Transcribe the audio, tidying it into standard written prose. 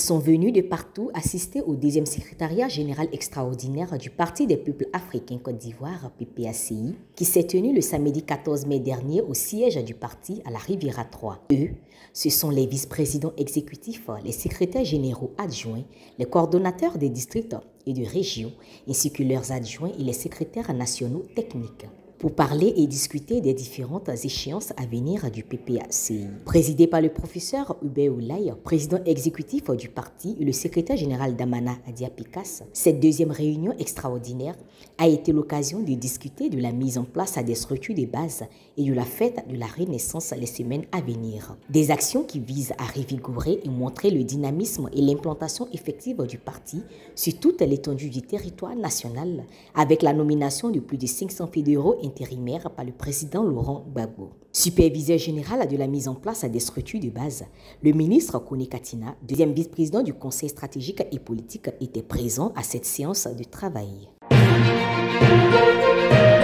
sont venus de partout assister au deuxième secrétariat général extraordinaire du Parti des peuples africains Côte d'Ivoire, PPACI, qui s'est tenu le samedi 14 mai dernier au siège du parti à la Riviera 3. Eux, ce sont les vice-présidents exécutifs, les secrétaires généraux adjoints, les coordonnateurs des districts et de régions, ainsi que leurs adjoints et les secrétaires nationaux techniques, pour parler et discuter des différentes échéances à venir du PPACI. Présidé par le professeur Hubert Oulaye, président exécutif du parti et le secrétaire général d'Amana Diapikas, cette deuxième réunion extraordinaire a été l'occasion de discuter de la mise en place des structures de base et de la fête de la Renaissance les semaines à venir. Des actions qui visent à revigorer et montrer le dynamisme et l'implantation effective du parti sur toute l'étendue du territoire national, avec la nomination de plus de 500 fédéraux intérimaire par le président Laurent Gbagbo. Superviseur général de la mise en place des structures de base, le ministre Kone Katina, deuxième vice-président du Conseil stratégique et politique, était présent à cette séance de travail.